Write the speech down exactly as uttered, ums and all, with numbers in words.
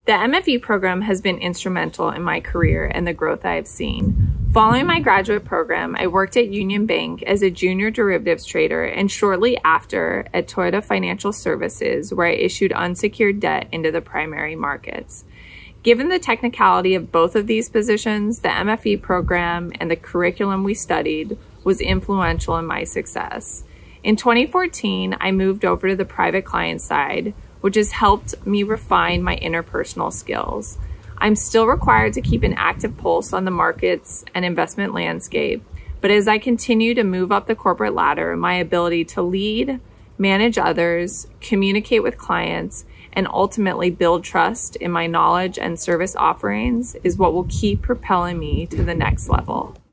The M F E program has been instrumental in my career and the growth I have seen. Following my graduate program, I worked at Union Bank as a junior derivatives trader and shortly after at Toyota Financial Services, where I issued unsecured debt into the primary markets. Given the technicality of both of these positions, the M F E program and the curriculum we studied was influential in my success. In twenty fourteen, I moved over to the private client side, which has helped me refine my interpersonal skills. I'm still required to keep an active pulse on the markets and investment landscape, but as I continue to move up the corporate ladder, my ability to lead, manage others, communicate with clients, and ultimately build trust in my knowledge and service offerings is what will keep propelling me to the next level.